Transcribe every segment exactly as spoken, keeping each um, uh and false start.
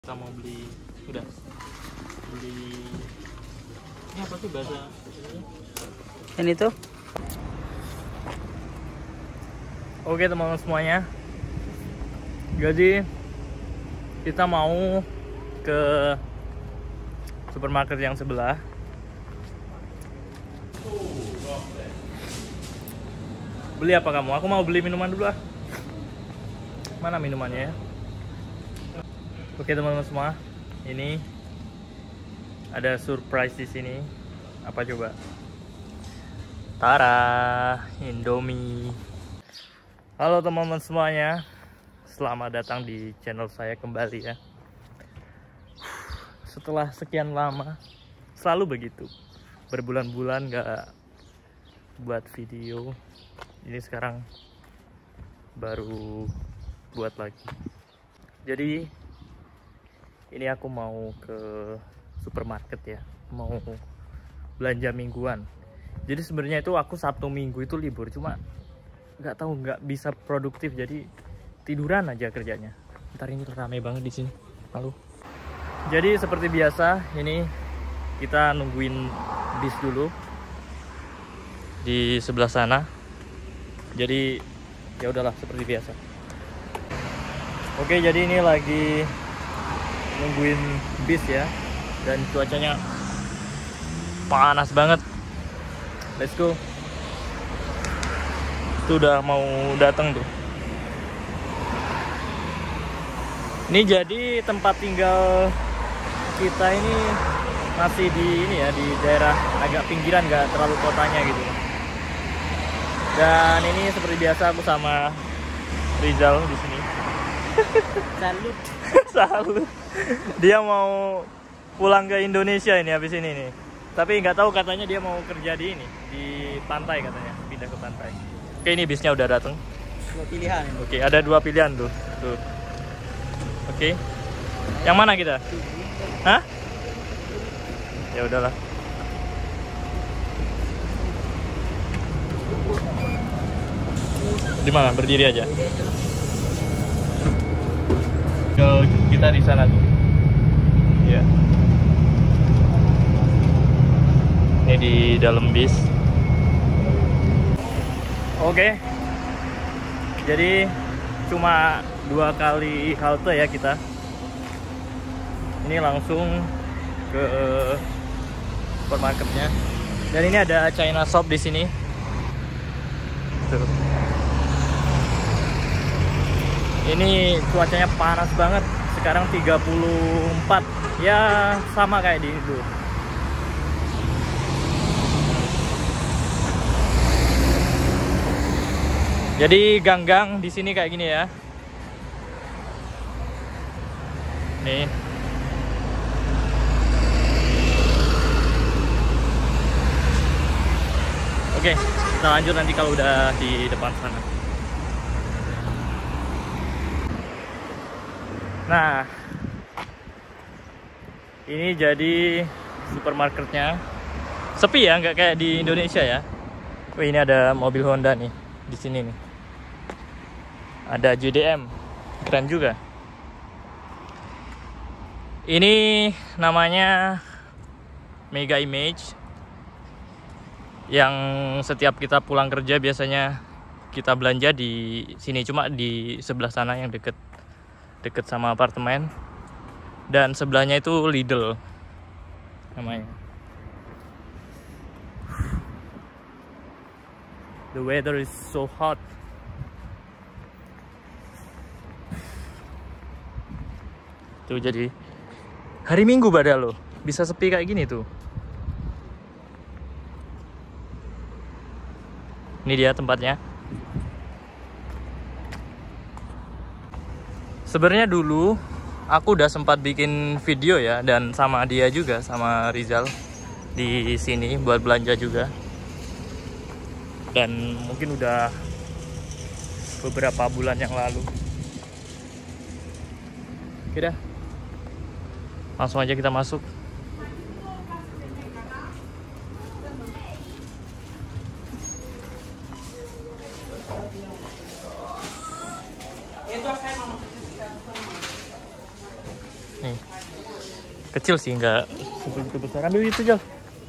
Kita mau beli, udah beli ini apa sih bahasa ini? Ini tuh. Oke teman-teman semuanya, jadi kita mau ke supermarket yang sebelah. Beli apa kamu? Aku mau beli minuman dulu ah. Mana minumannya ya? Oke teman-teman semua, ini ada surprise di sini. Apa coba? Tara, Indomie. Halo teman-teman semuanya, selamat datang di channel saya kembali ya. Setelah sekian lama, selalu begitu, berbulan-bulan gak buat video. Ini sekarang baru buat lagi. Jadi ini aku mau ke supermarket ya, mau belanja mingguan. Jadi sebenarnya itu aku Sabtu Minggu itu libur, cuma nggak tahu nggak bisa produktif, jadi tiduran aja kerjanya. Ntar ini rame banget di sini. Lalu, jadi seperti biasa ini kita nungguin bis dulu di sebelah sana. Jadi ya udahlah seperti biasa. Oke, jadi ini lagi nungguin bis ya, dan cuacanya panas banget. Let's go. Itu udah mau datang tuh. Ini jadi tempat tinggal kita ini masih di ini ya, di daerah agak pinggiran, gak terlalu kotanya gitu. Dan ini seperti biasa aku sama Rizal di sini. Salut. Salut. Dia mau pulang ke Indonesia ini habis ini nih. Tapi nggak tahu, katanya dia mau kerja di ini, di pantai katanya, pindah ke pantai. Oke, ini bisnya udah datang. Dua pilihan. Oke, ada dua pilihan tuh. Tuh. Oke. Yang mana kita? Hah? Ya udahlah. Di mana? Berdiri aja. Kita di sana tuh. Ya. Ini di dalam bis. Oke. Jadi cuma dua kali halte ya kita. Ini langsung ke supermarketnya. Dan ini ada China shop di sini. Tuh. Ini cuacanya panas banget. Sekarang tiga puluh empat. Ya sama kayak di Indo. Jadi gang-gang di sini kayak gini ya. Nih. Oke, kita lanjut nanti kalau udah di depan sana. Nah, ini jadi supermarketnya. Sepi ya, nggak kayak di Indonesia ya. Wih, ini ada mobil Honda nih di sini nih. Ada J D M, keren juga. Ini namanya Mega Image, yang setiap kita pulang kerja biasanya kita belanja di sini, cuma di sebelah sana yang deket deket sama apartemen, dan sebelahnya itu Lidl namanya. The weather is so hot. Tuh, jadi hari Minggu padahal loh bisa sepi kayak gini tuh. Ini dia tempatnya. Sebenarnya dulu aku udah sempat bikin video ya, dan sama dia juga, sama Rizal di sini buat belanja juga. Dan mungkin udah beberapa bulan yang lalu. Oke dah. Langsung aja kita masuk. Nih. Kecil sih, nggak sebegitu besar. Ambil itu, Jal.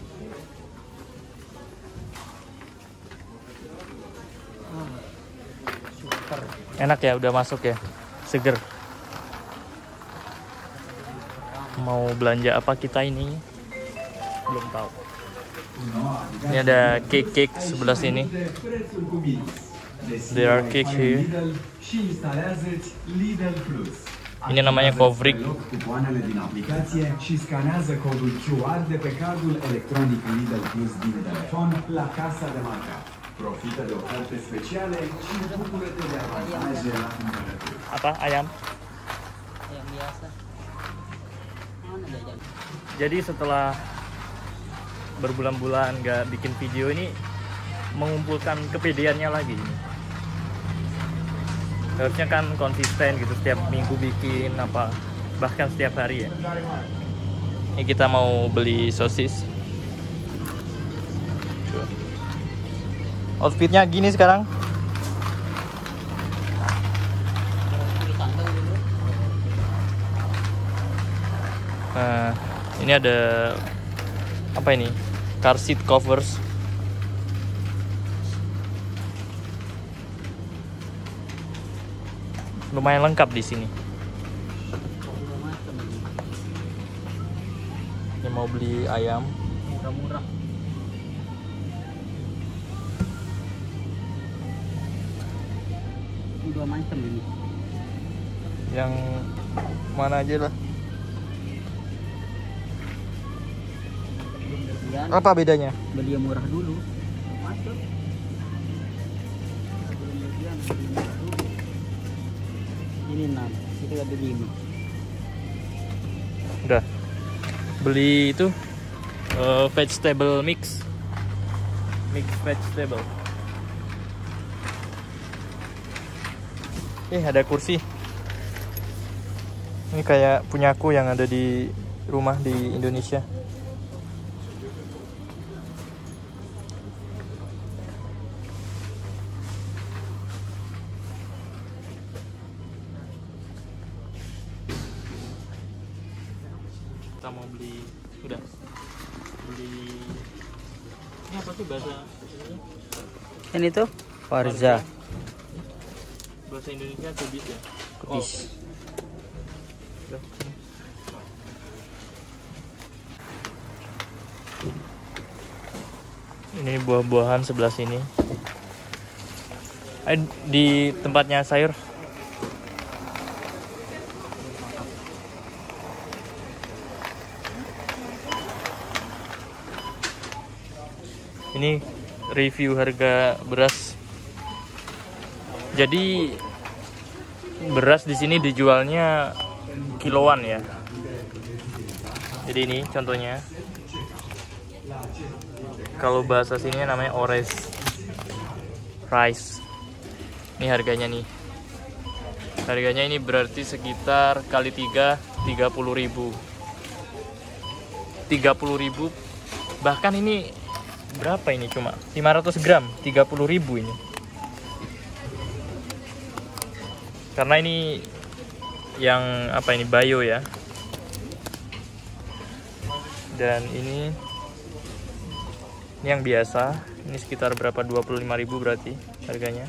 Enak ya, udah masuk ya, seger. Mau belanja apa kita ini? Belum tahu. Ini ada cake-cake sebelah sini. There are cake here. Ini namanya Kovrik. Cupoanele din aplicație și scanează codul Q R de pe cardul electronic Lidl Plus din telefon la casa de marcat. Profită de oferte speciale și bucură-te de avantaje la cumpărături. Apa? Ayam? Ayam biasa. Mana jajan? Jadi setelah berbulan-bulan nggak bikin video ini, mengumpulkan kepedeannya lagi. Harusnya kan konsisten gitu, setiap minggu bikin apa, bahkan setiap hari ya. Ini kita mau beli sosis. Outfitnya gini sekarang. Nah, ini ada apa ini? Car seat covers. Lumayan lengkap di sini. Ini mau beli ayam. Murah-murah. Dua macam ini. Yang mana aja lah. Kemudian Apa bedanya? beli yang murah dulu. Masuk. Kemudian beli yang murah dulu. Ini enam, itu lebih lima. Udah. Beli itu uh, vegetable mix. Mix vegetable. Eh, ada kursi. Ini kayak punyaku yang ada di rumah di Indonesia. Kita mau beli, udah beli. Ini apa sih bahasa Indonesia? Ini tuh Farza. Bahasa Indonesia kubis ya. Kubis. Udah. Ini buah-buahan sebelah sini. Eh, di tempatnya sayur. Ini review harga beras. Jadi beras di sini dijualnya kiloan ya. Jadi ini contohnya. Kalau bahasa sini namanya ores rice. Ini harganya nih. Harganya ini berarti sekitar kali tiga, tiga puluh ribu. tiga puluh ribu. Bahkan ini berapa ini cuma? lima ratus gram, tiga puluh ribu ini. Karena ini yang apa ini bio ya. Dan ini ini yang biasa. Ini sekitar berapa? dua puluh lima ribu berarti harganya.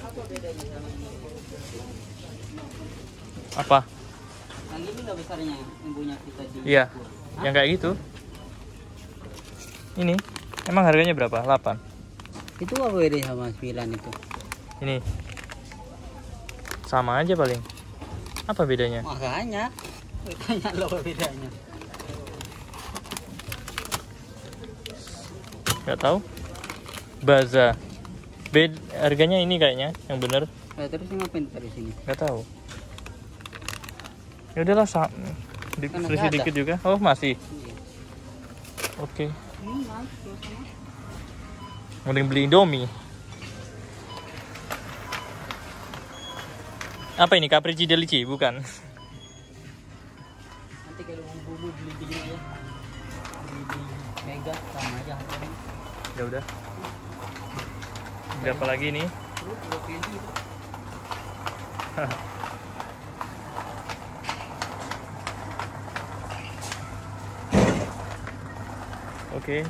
Apa? Yang ini nggak besarnya, yang punya kita di. Iya, yang kayak gitu. Ini emang harganya berapa? delapan. Itu apa bedanya sama sembilan itu? Ini sama aja paling. Apa bedanya? Makanya, tanya lo apa bedanya. Gak tahu. Baza. Bed harganya ini kayaknya yang bener. Nah, terus ngapain dari sini? Gak tahu. Ya udahlah, sa- di- Kan selisih ada. dikit juga. Oh masih. Iya. Oke. Ini naik biasanya. Mending beli Indomie. Apa ini? Capricci Delici? Bukan. Nanti kalau mau bumbu beli di sini ya. Beli di Mega sama aja harganya. Ya udah. Berapa lagi nih? Terus dua puluh. Oke.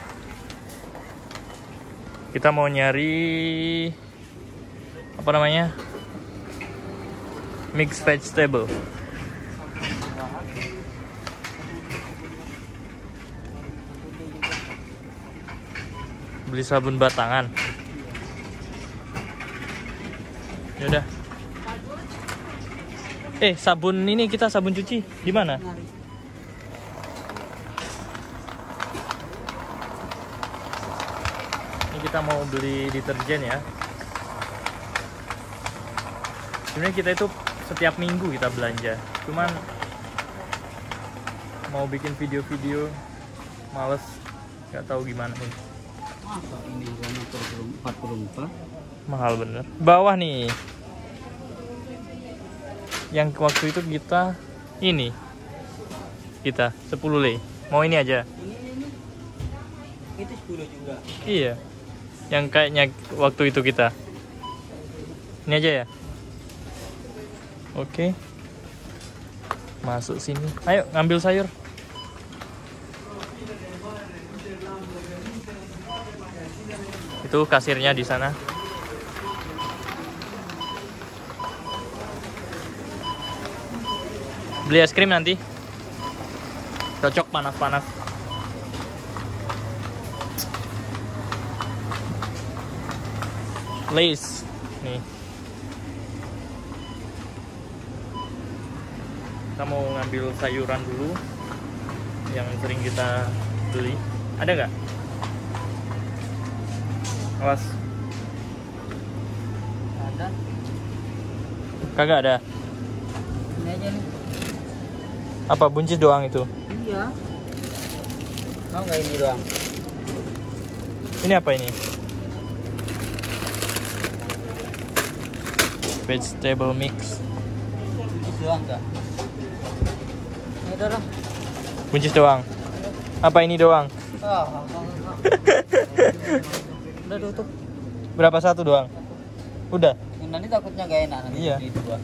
Kita mau nyari apa namanya? Mixed vegetable. Beli sabun batangan. Yaudah. Eh, sabun ini kita sabun cuci di mana? Ini kita mau beli deterjen ya. Sebenarnya kita itu setiap minggu kita belanja. Cuman mau bikin video-video males, nggak tahu gimana nih. Masa ini empat puluh empat? Mahal bener. Bawah nih. Yang waktu itu kita ini. Kita sepuluh le. Mau ini aja. Ini ini. Itu sepuluh juga. Iya. Yang kayaknya waktu itu kita. Ini aja ya. Oke. Masuk sini. Ayo ngambil sayur. Itu kasirnya di sana. Beli es krim nanti. Cocok panas-panas. Lace. Nih. Kita mau ngambil sayuran dulu yang sering kita beli. Ada nggak? Awas. Ada. Kagak ada. Ini aja nih. Apa buncis doang itu? Iya. Mau nggak ini doang? Ini apa ini? Vegetable mix. Buncis doang nggak? Ini udah lah. Buncis doang. Apa ini doang? Ah, udah tutup. Berapa satu doang? Udah. Nanti takutnya nggak enak nanti. Iya. Beli dua.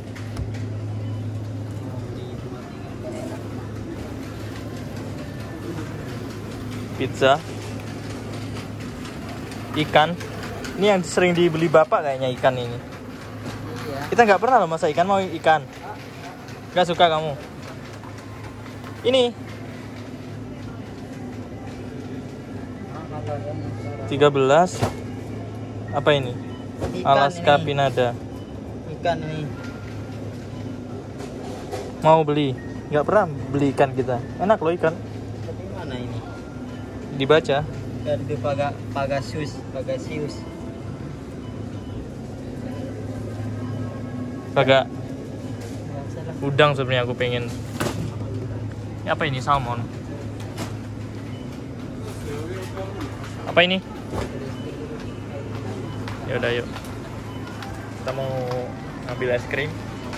Pizza. Ikan. Ini yang sering dibeli bapak kayaknya ikan ini. Iya. Kita nggak pernah loh masak ikan, mau ikan. Nggak suka kamu? Ini tiga belas. Apa ini? Ikan Alaska ini. Pinada. Ikan ini. Mau beli? Nggak pernah beli ikan kita. Enak loh ikan. Tapi mana ini? Dibaca. Dari itu paga Pagasius, Pagasius. Kagak. Nggak salah. Udang sebenarnya aku pengen. Ini apa ini? Salmon. Apa ini? Ya udah yuk. Kita mau ngambil es krim.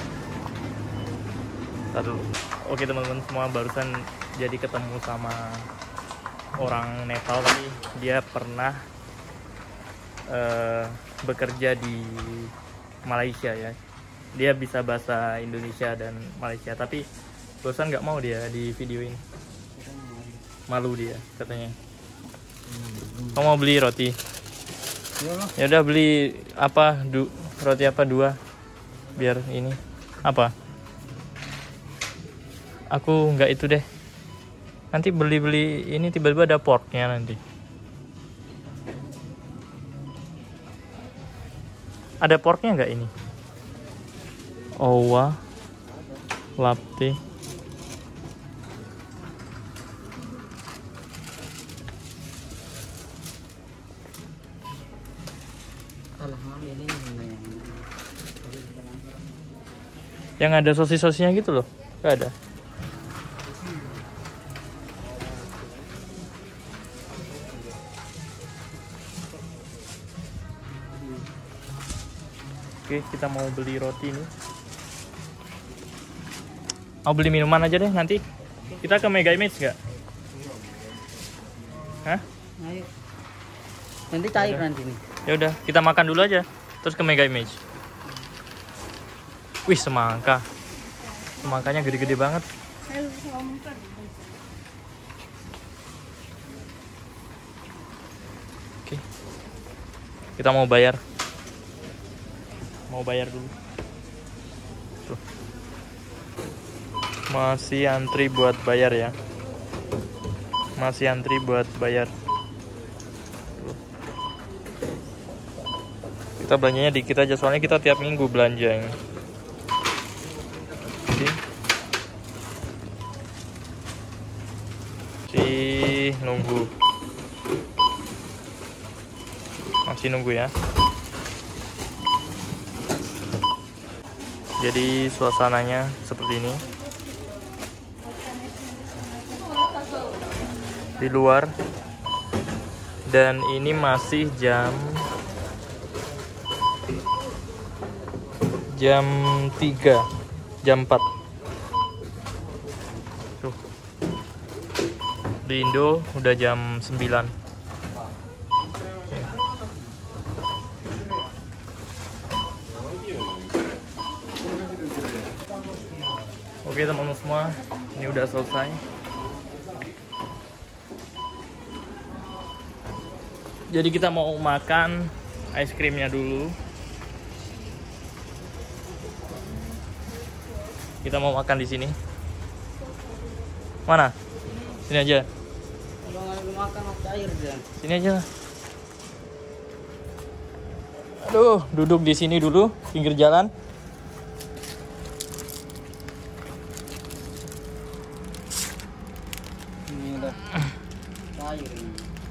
Ntar dulu. Oke teman-teman semua, barusan jadi ketemu sama orang Nepal, tapi dia pernah uh, bekerja di Malaysia ya. Dia bisa bahasa Indonesia dan Malaysia, tapi barusan nggak mau dia di videoin. Malu dia katanya. Kamu mau beli roti? Ya udah beli apa? Du, roti apa dua? Biar ini apa? Aku nggak itu deh. Nanti beli-beli ini tiba-tiba ada porknya nanti. Ada porknya nggak ini? Owa latte. Yang ada sosis-sosisnya gitu loh. Gak ada. Oke, kita mau beli roti nih. Mau beli minuman aja deh nanti. Kita ke Mega Image nggak? Hah? Ayo. Nanti cair Yaudah. nanti nih. Ya udah, kita makan dulu aja. Terus ke Mega Image. Wih, semangka. Semangkanya gede-gede banget. Kita mau bayar. Mau bayar dulu. Tuh. Masih antri buat bayar ya. Masih antri buat bayar. Tuh. Kita belanjanya dikit aja soalnya kita tiap minggu belanja ini. Oke. Si nunggu. Masih nunggu ya. Jadi suasananya seperti ini di luar, dan ini masih jam jam tiga, jam empat. Tuh. Di Indo udah jam sembilan. Oke teman-teman semua, ini udah selesai. Jadi kita mau makan es krimnya dulu. Kita mau makan di sini. Mana? Sini aja. Kalau nggak makan makan air dia. Sini aja. Aduh, duduk di sini dulu, pinggir jalan. Ini udah air ini.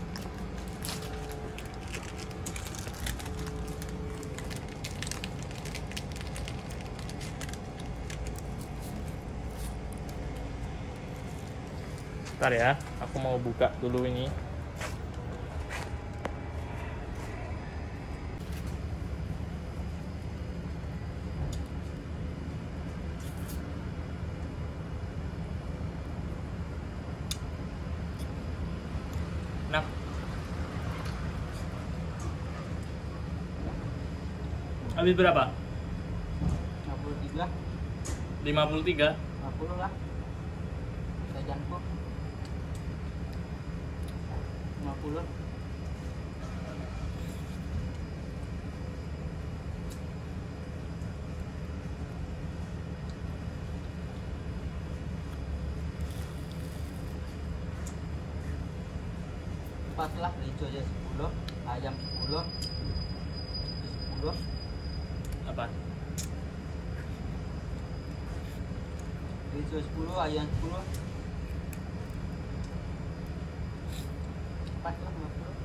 Bentar ya, aku mau buka dulu ini. Nah, habis berapa? lima puluh tiga. lima puluh tiga. lima puluh lah. Jajanku. lima puluh. Pas lah, hijau aja sepuluh, ayam sepuluh, sepuluh. Apa? Hijau sepuluh, ayam sepuluh. Pas lah lima puluh.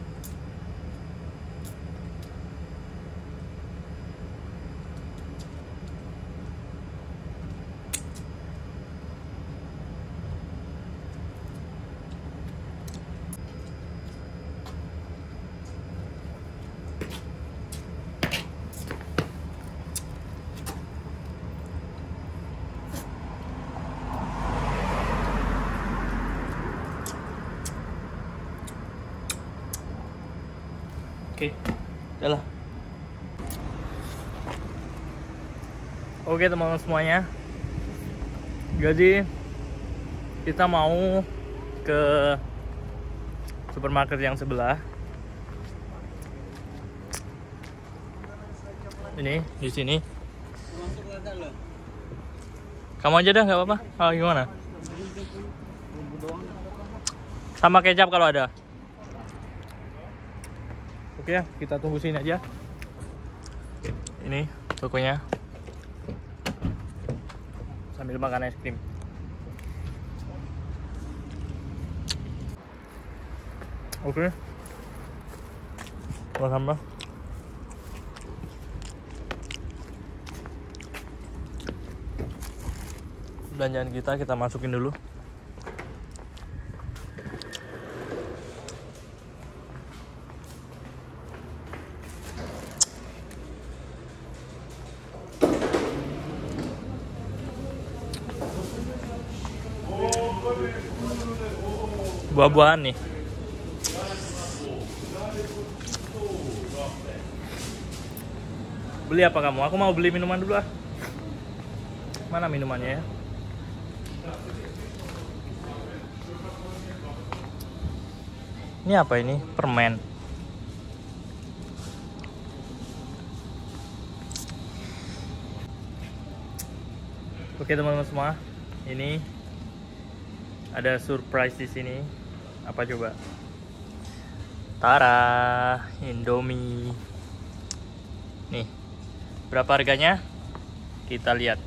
Oke, udah lah. Oke teman-teman semuanya, jadi kita mau ke supermarket yang sebelah. Ini di sini. Kamu aja dah, nggak apa-apa. Oh, gimana? Sama kecap kalau ada. Oke ya, kita tunggu sini aja. Ini tokonya. Sambil makan es krim. Oke. Mau tambah? Belanjaan kita kita masukin dulu. Buah-buahan nih. Beli apa kamu? Aku mau beli minuman dulu ah. Mana minumannya ya? Ini apa ini? Permen. Oke teman-teman semua, ini ada surprise di sini. Apa coba? Tara, Indomie. Nih, berapa harganya? Kita lihat.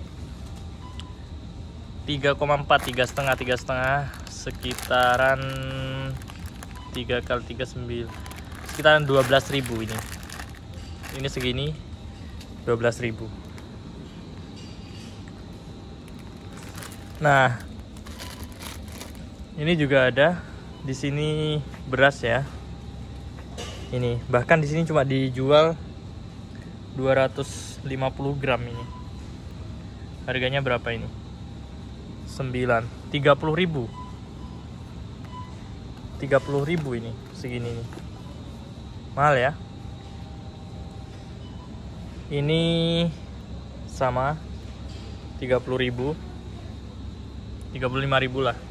tiga koma empat, tiga setengah, tiga setengah, sekitaran tiga kali tiga sembilan, sekitaran dua belas ribu ini. Ini segini dua belas ribu. Nah, ini juga ada di sini beras ya. Ini bahkan di sini cuma dijual dua ratus lima puluh gram ini. Harganya berapa ini? sembilan, tiga puluh ribu. tiga puluh ribu ini segini nih. Mahal ya. Ini sama tiga puluh ribu. tiga puluh lima ribu lah.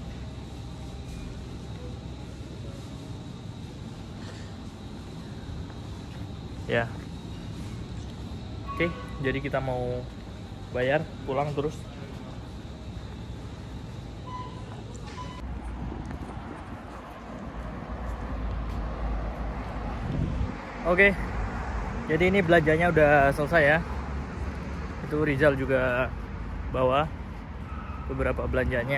Ya. Oke, jadi kita mau bayar, pulang terus. Oke. Jadi ini belanjanya udah selesai ya. Itu Rizal juga bawa beberapa belanjanya.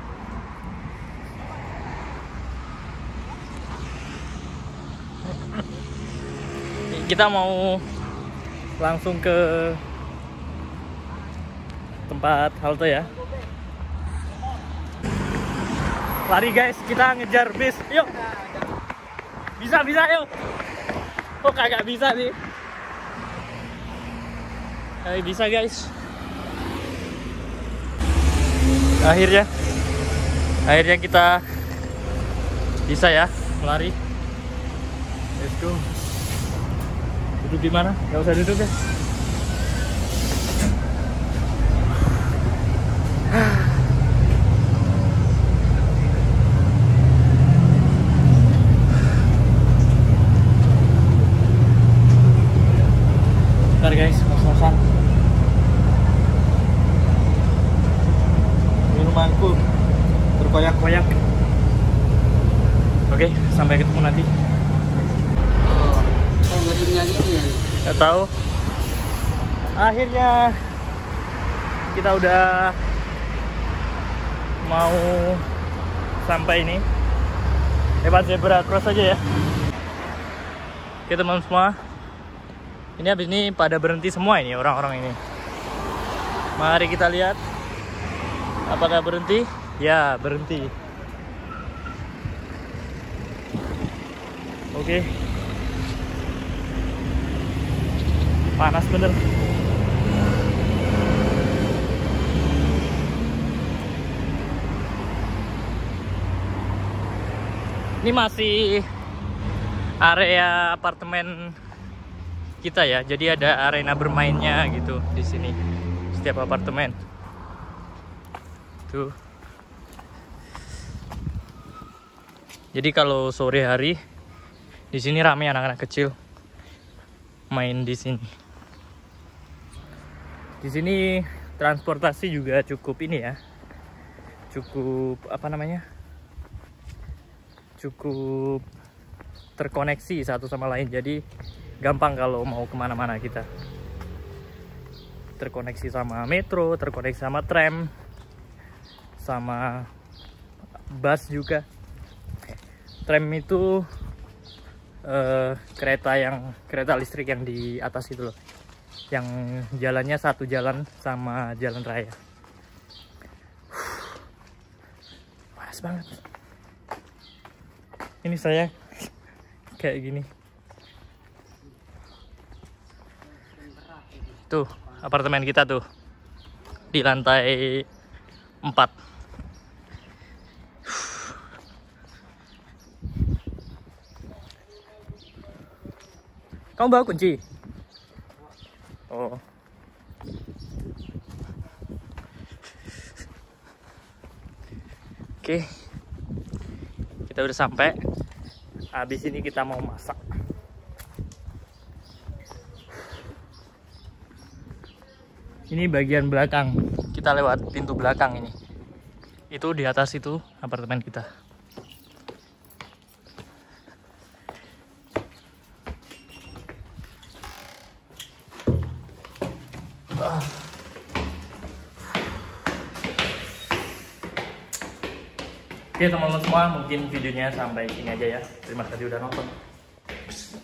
Kita mau langsung ke tempat halte ya. Lari guys, kita ngejar bis. Yuk. Bisa, bisa, yuk. Oh kagak bisa sih. Eh, bisa guys. Akhirnya Akhirnya kita bisa ya lari. Let's go. Duduk di mana? Gak usah duduk ya. Bentar guys, kos-kosan. Minumanku berkoyak-koyak. Oke, sampai ketemu nanti. Oh, nggak ini ya? Gak tahu. Akhirnya kita udah mau sampai ini. Lewat zebra cross aja ya. Oke teman-teman semua. Ini habis ini pada berhenti semua ini orang-orang ini. Mari kita lihat. Apakah berhenti? Ya, berhenti. Oke. Panas bener. Ini masih area apartemen kita ya, jadi ada arena bermainnya gitu di sini setiap apartemen. Tuh. Jadi kalau sore hari di sini ramai anak-anak kecil main di sini. Di sini transportasi juga cukup ini ya, cukup apa namanya, cukup terkoneksi satu sama lain. Jadi gampang kalau mau kemana-mana kita. Terkoneksi sama metro, terkoneksi sama tram, sama bus juga. Tram itu eh, kereta yang kereta listrik yang di atas itu loh, yang jalannya satu jalan sama jalan raya. Panas banget. Ini saya kayak gini. Tuh, apartemen kita tuh di lantai empat. Kamu bawa kunci? Oh. Oke. Kita udah sampai. Habis ini kita mau masak. Ini bagian belakang. Kita lewat pintu belakang ini. Itu di atas itu apartemen kita. Ah. Oke teman-teman semua, mungkin videonya sampai sini aja ya. Terima kasih udah nonton.